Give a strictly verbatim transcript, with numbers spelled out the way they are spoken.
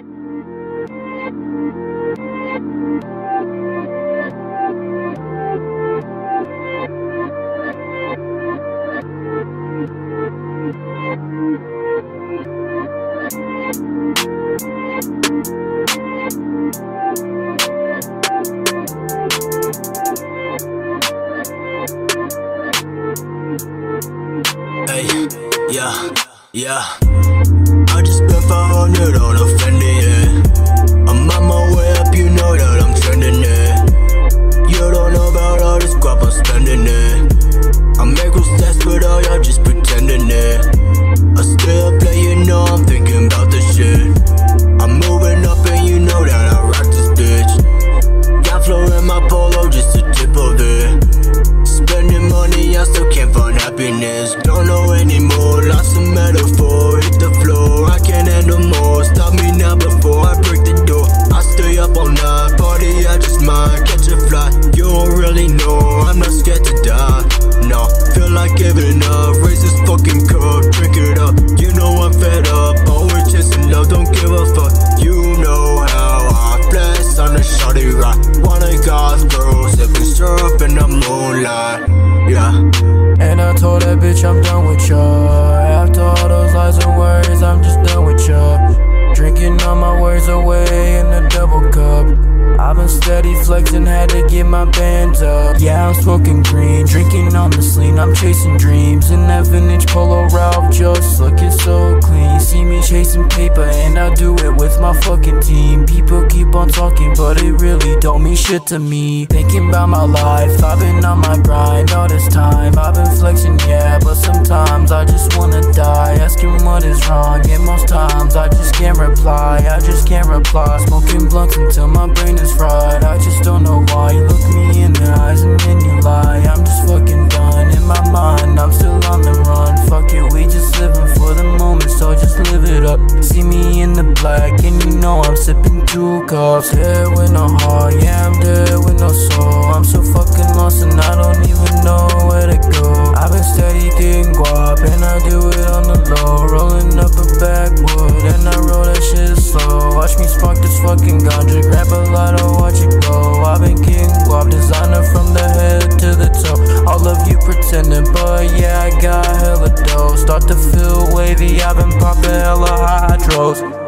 Hey, yeah, yeah. I just spent five hundred on a Fendi, yeah. I'm on my way up, you know that I'm trending, yeah. You don't know about all this crap I'm spending, yeah. I make real stats, but all y'all just pretending, yeah. I still play, you know I'm thinking about this shit. I'm moving up and you know that I rock this bitch. Got flow in my polo, just a tip of it. Spending money, I still can't find happiness. Don't know anymore, lost a metaphor. Hit the floor, I can't handle more. Stop me now before I break the door. I stay up all night, party, I just might catch a fly. You don't really know, I'm not scared to die. No, feel like giving up. Raise this fucking cup, drink it up. You know I'm fed up, always chasing love, don't give a fuck. You know how I flex on the shawty ride. Wanna go through, sipping syrup in the moonlight, yeah. And I told that bitch I'm done with ya. After all those lies and words, I'm just done with ya. Drinking all my words away in a double cup. I've been steady flexing, had to get my bands up. Yeah, I'm smoking green, drinking on the lean. I'm chasing dreams in that vintage Polo Ralph, just looking so clean. See me chasing paper and I do it with my fucking team. People keep on talking, but it really don't mean shit to me. Thinking about my life, I've been on my grind all this time. I've been flexing, yeah, but sometimes I just wanna die. Asking what is wrong, and most times I just can't reply. I just can't reply. Smoking blunts until my brain is fried. I just don't know why. You look me in the eyes and then you lie. I'm just fucking done. In my mind, I'm still on the run. Fuck it, we just living for the moment, so just live it up. See me in the black and you know I'm sipping two cups. Dead with no heart, yeah, I'm dead with no soul. I'm so fucking lost and I don't even know where to go. I've been steady getting guap and I do it on the low. Rolling up a backwood and I roll that shit slow. Watch me spark this fucking ganja, grab a lot of watch it go. I've been getting guap, designer from the head to the toe. All of you pretending, but yeah, I got hella dough. Start to feel wavy, I've been popping hella hydros.